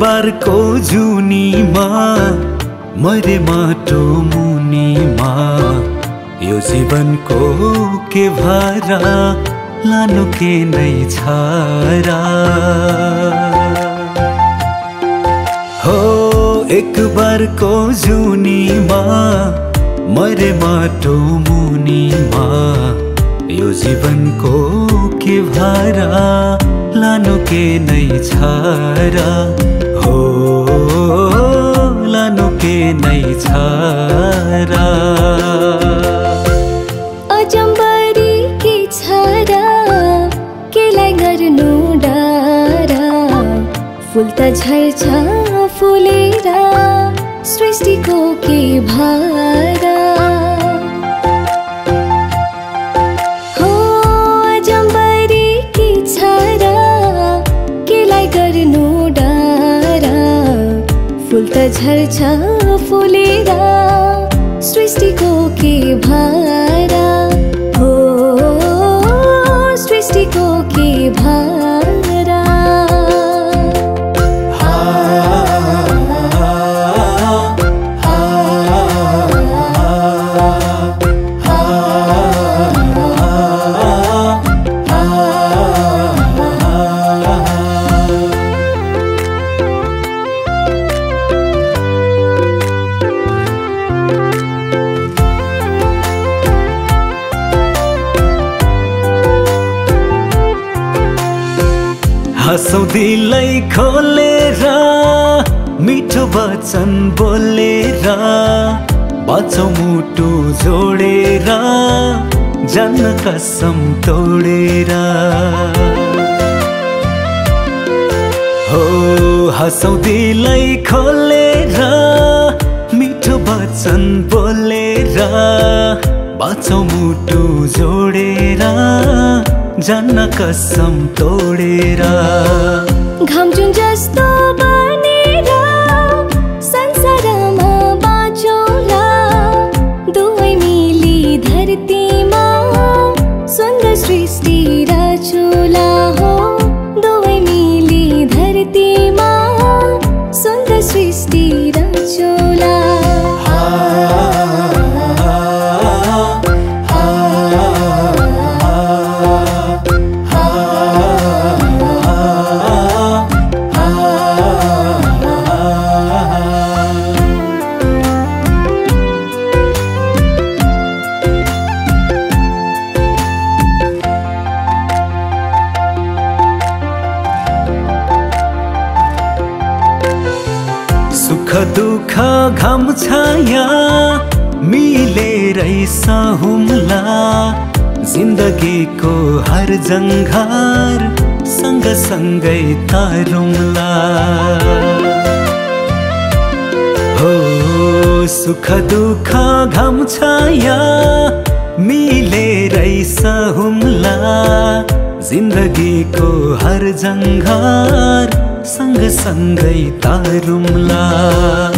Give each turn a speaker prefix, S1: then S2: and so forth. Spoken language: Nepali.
S1: बारको जुनीमा मरे माटो मुनीमा यो जीवनको के भारा लानु के नै छारा हो एक बारको जुनीमा मरे माटो मुनीमा यो जीवनको के भारा लानु के नै छारा हो लानु के नै छारा
S2: अजम्बरी की छारा केलाई गर्नु डारा फूल त झर्छ फुलेर सृष्टिको के भारा हो अजम्बरी की छारा केलाई गर्नु डारा फूल त झर्छ फुलेर सृष्टिको के भारा हो सृष्टिको के भारा
S1: हँसौँ दिलै खोलेर मिठो वचन बोलेर बचौँ मुटु जोडेर जान्न कसम तोडेर हो हँसौँ दिलै खोलेर मिठो वचन बोलेर बचौँ मुटु जोडेर जान्न कसम तोडेर
S2: घाम जुन जस्तो बनेर संसारमा बाँचौला दुवै मिली धरतीमा सुन्दर सृष्टि रचौला हो दुवै मिली धरतीमा सुन्दर सृष्टि रचौला
S1: सुख दुख घाम छाया मिलेरै सहुम्ला जिन्दगीको हर जङ्घार सँगसँगै तारौँला हो सुख दुख घाम छाया मिलेरै सहुम्ला जिन्दगीको हर जङ्घार सँगसँगै तारौँला